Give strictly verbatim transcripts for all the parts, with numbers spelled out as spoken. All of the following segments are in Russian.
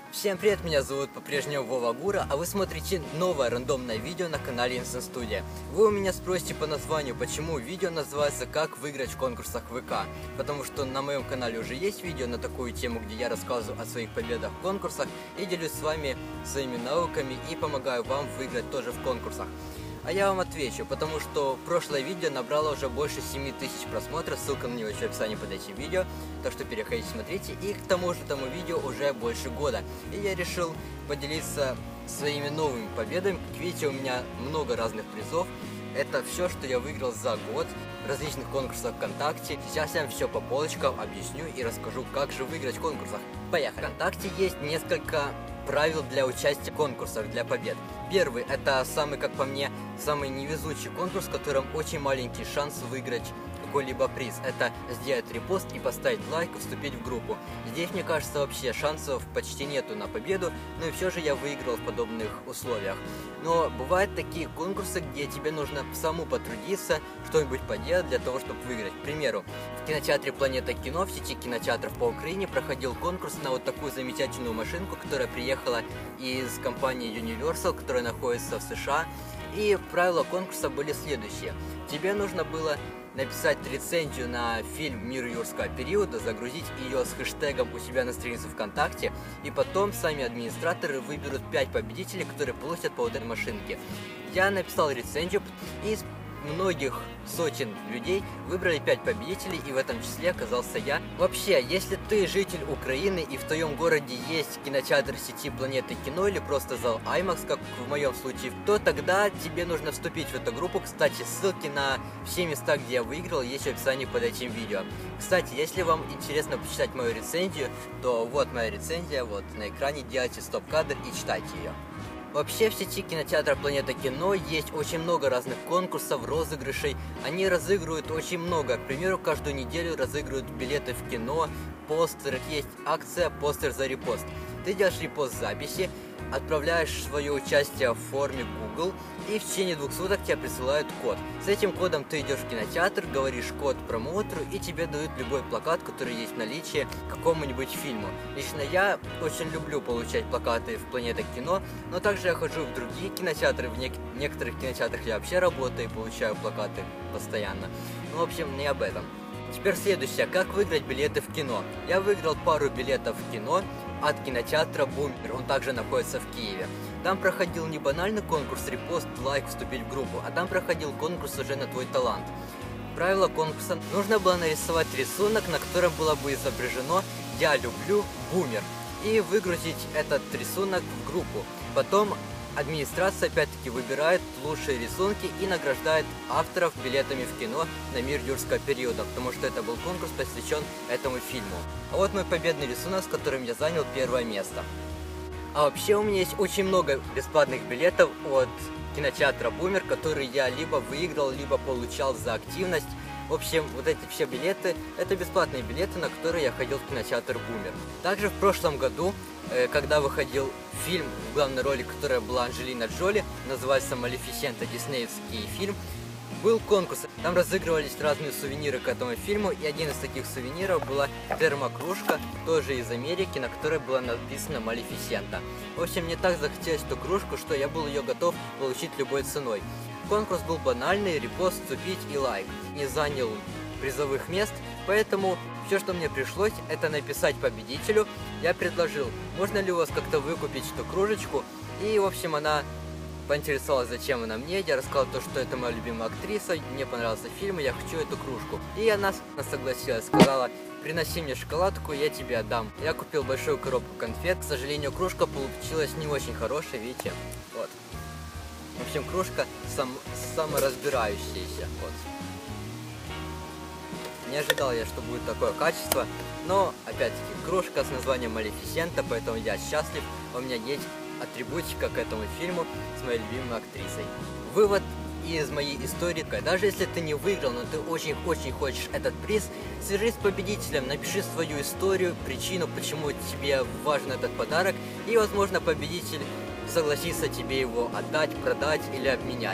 Всем привет, меня зовут по-прежнему Вова Гура, а вы смотрите новое рандомное видео на канале Instant Studio. Вы у меня спросите по названию, почему видео называется «Как выиграть в конкурсах ВК». Потому что на моем канале уже есть видео на такую тему, где я рассказываю о своих победах в конкурсах и делюсь с вами своими навыками и помогаю вам выиграть тоже в конкурсах. А я вам отвечу, потому что прошлое видео набрало уже больше семи тысяч просмотров, ссылка на него еще в описании под этим видео, так что переходите, смотрите, и к тому же тому видео уже больше года. И я решил поделиться своими новыми победами. Как видите, у меня много разных призов, это все, что я выиграл за год в различных конкурсах ВКонтакте. Сейчас я вам все по полочкам объясню и расскажу, как же выиграть в конкурсах. Поехали! ВКонтакте есть несколько правил для участия в конкурсах, для побед. Первый, это самый, как по мне, самый невезучий конкурс, в котором очень маленький шанс выиграть какой-либо приз. Это сделать репост и поставить лайк, вступить в группу. Здесь, мне кажется, вообще шансов почти нету на победу, но и все же я выиграл в подобных условиях. Но бывают такие конкурсы, где тебе нужно саму потрудиться, что-нибудь поделать для того, чтобы выиграть. К примеру, в кинотеатре «Планета Кино», в сети кинотеатров по Украине, проходил конкурс на вот такую замечательную машинку, которая приехала из компании Universal, которая находится в США. И правила конкурса были следующие. Тебе нужно было написать рецензию на фильм «Мир юрского периода», загрузить ее с хэштегом у себя на странице ВКонтакте, и потом сами администраторы выберут пять победителей, которые получат по вот этой машинке. Я написал рецензию, и из многих сотен людей выбрали пять победителей, и в этом числе оказался я. Вообще, если ты житель Украины и в твоем городе есть кинотеатр сети «Планеты Кино» или просто зал IMAX, как в моем случае, то тогда тебе нужно вступить в эту группу. Кстати, ссылки на все места, где я выиграл, есть в описании под этим видео. Кстати, если вам интересно почитать мою рецензию, то вот моя рецензия, вот на экране, делайте стоп-кадр и читайте ее. Вообще в сети кинотеатра «Планета Кино» есть очень много разных конкурсов, розыгрышей. Они разыгрывают очень много. К примеру, каждую неделю разыгрывают билеты в кино, постеры. Есть акция «Постер за репост». Ты делаешь репост записи, отправляешь свое участие в форме Google, и в течение двух суток тебе присылают код. С этим кодом ты идешь в кинотеатр, говоришь код промоутеру, и тебе дают любой плакат, который есть в наличии к какому-нибудь фильму. Лично я очень люблю получать плакаты в «Планета Кино», но также я хожу в другие кинотеатры, в нек некоторых кинотеатрах я вообще работаю и получаю плакаты постоянно. Ну, в общем, не об этом. Теперь следующее, как выиграть билеты в кино. Я выиграл пару билетов в кино от кинотеатра «Бумер», он также находится в Киеве. Там проходил не банальный конкурс репост, лайк, вступить в группу, а там проходил конкурс уже на твой талант. Правило конкурса: нужно было нарисовать рисунок, на котором было бы изображено «Я люблю Бумер», и выгрузить этот рисунок в группу. Потом администрация опять-таки выбирает лучшие рисунки и награждает авторов билетами в кино на «Мир юрского периода», потому что это был конкурс, посвящен этому фильму. А вот мой победный рисунок, с которым я занял первое место. А вообще у меня есть очень много бесплатных билетов от кинотеатра «Бумер», которые я либо выиграл, либо получал за активность. В общем, вот эти все билеты, это бесплатные билеты, на которые я ходил в кинотеатр «Бумер». Также в прошлом году, когда выходил фильм, в главной роли которой была Анджелина Джоли, называется «Малефисента», диснеевский фильм, был конкурс. Там разыгрывались разные сувениры к этому фильму, и один из таких сувениров была термокружка, тоже из Америки, на которой было написано «Малефисента». В общем, мне так захотелось эту кружку, что я был ее готов получить любой ценой. Конкурс был банальный: репост, вступить и лайк. Не занял призовых мест, поэтому все, что мне пришлось, это написать победителю. Я предложил, можно ли у вас как-то выкупить эту кружечку, и, в общем, она поинтересовалась, зачем она мне. Я рассказал то, что это моя любимая актриса, мне понравился фильм, и я хочу эту кружку. И она согласилась, сказала: приноси мне шоколадку, я тебе отдам. Я купил большую коробку конфет. К сожалению, кружка получилась не очень хорошая, видите, вот. В общем, кружка сам, саморазбирающаяся, вот. Не ожидал я, что будет такое качество, но, опять-таки, кружка с названием «Малефисента», поэтому я счастлив, у меня есть атрибутика к этому фильму с моей любимой актрисой. Вывод из моей истории: даже если ты не выиграл, но ты очень-очень хочешь этот приз, свяжись с победителем, напиши свою историю, причину, почему тебе важен этот подарок, и, возможно, победитель согласится тебе его отдать, продать или обменять.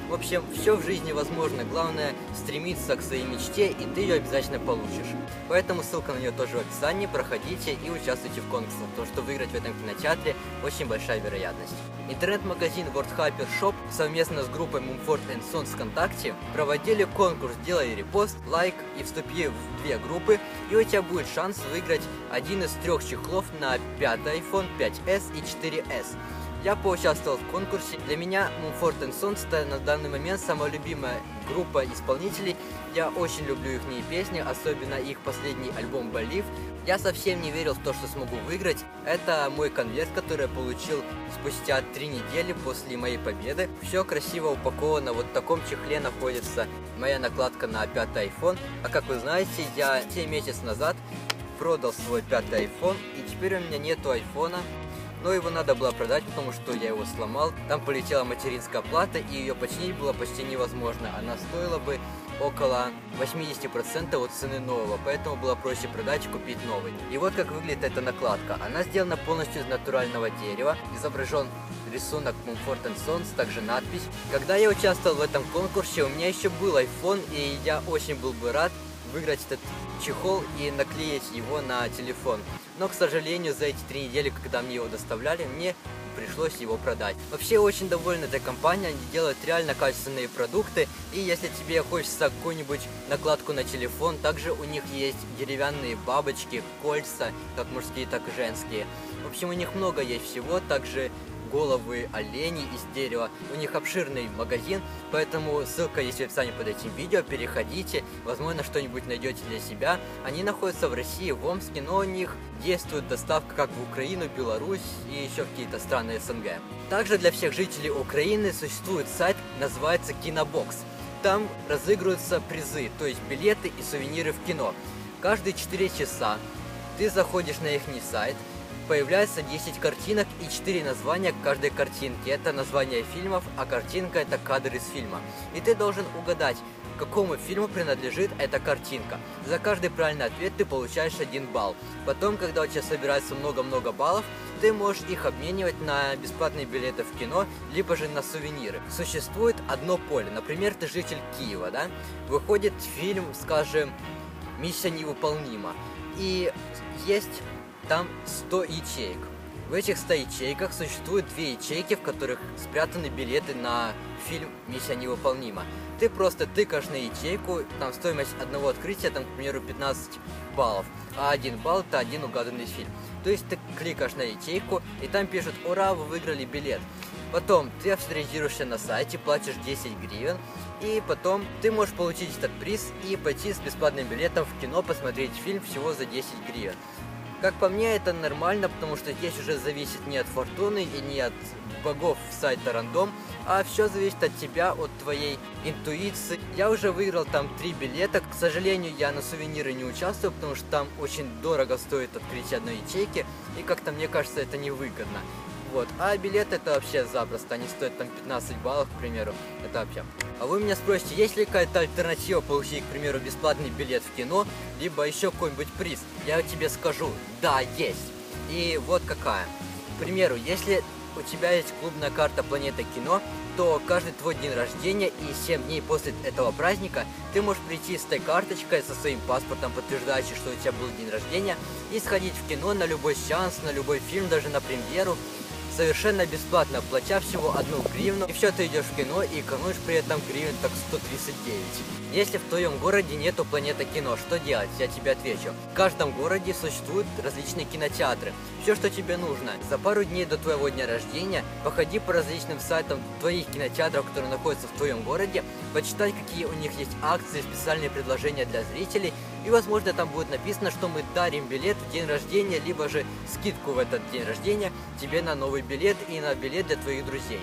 В общем, все в жизни возможно, главное стремиться к своей мечте, и ты ее обязательно получишь. Поэтому ссылка на нее тоже в описании, проходите и участвуйте в конкурсах, потому что выиграть в этом кинотеатре очень большая вероятность. Интернет-магазин World Hyper Shop совместно с группой Mumford энд Sons ВКонтакте проводили конкурс «Делай репост», лайк и вступи в две группы, и у тебя будет шанс выиграть один из трех чехлов на пятый iPhone, пять эс и четыре эс. Я поучаствовал в конкурсе. Для меня Mumford энд Sons это на данный момент самая любимая группа исполнителей. Я очень люблю их песни, особенно их последний альбом «Believe». Я совсем не верил в то, что смогу выиграть. Это мой конверт, который я получил спустя три недели после моей победы. Все красиво упаковано. Вот в таком чехле находится моя накладка на пятый iPhone. А как вы знаете, я семь месяцев назад продал свой пятый iPhone, и теперь у меня нету айфона. Но его надо было продать, потому что я его сломал. Там полетела материнская плата, и ее починить было почти невозможно. Она стоила бы около восьмидесяти процентов от цены нового, поэтому было проще продать и купить новый. И вот как выглядит эта накладка. Она сделана полностью из натурального дерева. Изображен рисунок Mumford энд Sons, также надпись. Когда я участвовал в этом конкурсе, у меня еще был iPhone, и я очень был бы рад выиграть этот чехол и наклеить его на телефон. Но, к сожалению, за эти три недели, когда мне его доставляли, мне пришлось его продать. Вообще, очень доволен этой компанией, они делают реально качественные продукты, и если тебе хочется какую-нибудь накладку на телефон, также у них есть деревянные бабочки, кольца, как мужские, так и женские. В общем, у них много есть всего, также головы оленей из дерева. У них обширный магазин, поэтому ссылка есть в описании под этим видео, переходите, возможно, что-нибудь найдете для себя. Они находятся в России, в Омске, но у них действует доставка как в Украину, Беларусь и еще в какие-то страны СНГ. Также для всех жителей Украины существует сайт, называется Кинобокс. Там разыгрываются призы, то есть билеты и сувениры в кино. Каждые четыре часа ты заходишь на их сайт, появляется десять картинок и четыре названия каждой картинки. Это название фильмов, а картинка это кадр из фильма. И ты должен угадать, к какому фильму принадлежит эта картинка. За каждый правильный ответ ты получаешь один балл. Потом, когда у тебя собирается много-много баллов, ты можешь их обменивать на бесплатные билеты в кино, либо же на сувениры. Существует одно поле. Например, ты житель Киева, да? Выходит фильм, скажем, «Миссия невыполнима». И есть там сто ячеек. В этих ста ячейках существует две ячейки, в которых спрятаны билеты на фильм «Миссия невыполнима». Ты просто тыкаешь на ячейку, там стоимость одного открытия, там, к примеру, пятнадцать баллов, а один балл это один угаданный фильм. То есть ты кликаешь на ячейку, и там пишут: «Ура, вы выиграли билет». Потом ты авторизируешься на сайте, платишь десять гривен, и потом ты можешь получить этот приз и пойти с бесплатным билетом в кино посмотреть фильм всего за десять гривен. Как по мне, это нормально, потому что здесь уже зависит не от фортуны и не от богов сайта рандом, а все зависит от тебя, от твоей интуиции. Я уже выиграл там три билета. К сожалению, я на сувениры не участвую, потому что там очень дорого стоит открытие одной ячейки, и как-то мне кажется, это невыгодно. Вот. А билеты это вообще запросто, они стоят там пятнадцать баллов, к примеру, это вообще. А вы меня спросите, есть ли какая-то альтернатива получить, к примеру, бесплатный билет в кино, либо еще какой-нибудь приз? Я тебе скажу, да, есть. И вот какая. К примеру, если у тебя есть клубная карта «Планета Кино», то каждый твой день рождения и семь дней после этого праздника ты можешь прийти с этой карточкой, со своим паспортом, подтверждающим, что у тебя был день рождения, и сходить в кино на любой сеанс, на любой фильм, даже на премьеру, совершенно бесплатно, платя всего одну гривну. И все, ты идешь в кино и экономишь при этом гривен так сто тридцать девять. Если в твоем городе нету «Планета Кино», что делать? Я тебе отвечу. В каждом городе существуют различные кинотеатры. Все, что тебе нужно, за пару дней до твоего дня рождения походи по различным сайтам твоих кинотеатров, которые находятся в твоем городе, почитай, какие у них есть акции, специальные предложения для зрителей, и, возможно, там будет написано, что мы дарим билет в день рождения, либо же скидку в этот день рождения тебе на новый билет и на билет для твоих друзей.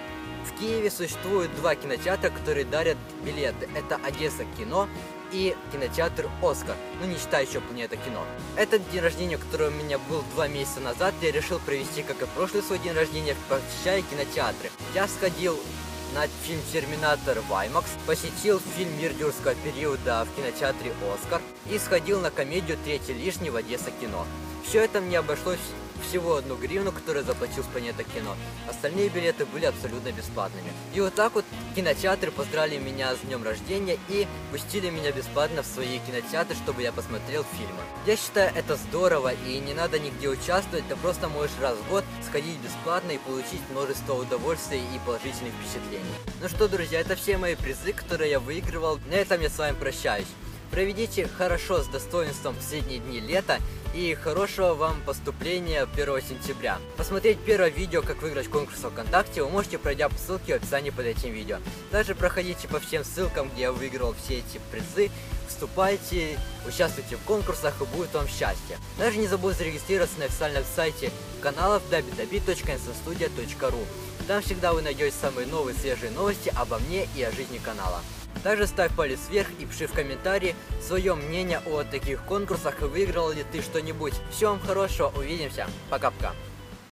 В Киеве существует два кинотеатра, которые дарят билеты. Это Одесса Кино и кинотеатр Оскар, ну не считая еще Планета Кино. Этот день рождения, который у меня был два месяца назад, я решил провести, как и прошлый свой день рождения, посещая кинотеатры. Я сходил на фильм «Терминатор» в аймакс, посетил фильм «Мир юрского периода» в кинотеатре «Оскар» и сходил на комедию «Третий лишний» в Одесса Кино. Все это мне обошлось всего одну гривну, которую заплатил с Планета Кино. Остальные билеты были абсолютно бесплатными. И вот так вот кинотеатры поздравили меня с днем рождения и пустили меня бесплатно в свои кинотеатры, чтобы я посмотрел фильмы. Я считаю, это здорово, и не надо нигде участвовать, ты просто можешь раз в год сходить бесплатно и получить множество удовольствий и положительных впечатлений. Ну что, друзья, это все мои призы, которые я выигрывал. На этом я с вами прощаюсь. Проведите хорошо с достоинством последние дни лета и хорошего вам поступления первого сентября. Посмотреть первое видео, как выиграть конкурс ВКонтакте, вы можете, пройдя по ссылке в описании под этим видео. Также проходите по всем ссылкам, где я выиграл все эти призы, вступайте, участвуйте в конкурсах, и будет вам счастье. Также не забудьте зарегистрироваться на официальном сайте каналов дабл ю дабл ю дабл ю точка инстастудия точка ру. Там всегда вы найдете самые новые свежие новости обо мне и о жизни канала. Также ставь палец вверх и пиши в комментарии свое мнение о таких конкурсах и выиграл ли ты что-нибудь. Всего вам хорошего, увидимся, пока-пока.